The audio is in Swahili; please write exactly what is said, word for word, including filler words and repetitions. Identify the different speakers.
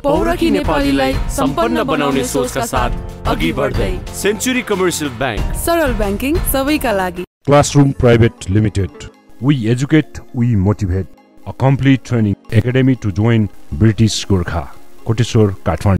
Speaker 1: पौरखी नेपालीलाई सम्पन्न बनाउने सोचका साथ अघि बढ्दै सेन्चुरी कमर्शियल बैंक
Speaker 2: सरल बैंकिङ सबैका लागि।
Speaker 3: Classroom Private Limited. We educate, we motivate. A complete training academy to join British Gorkha. Koteshwar, Kathmandu.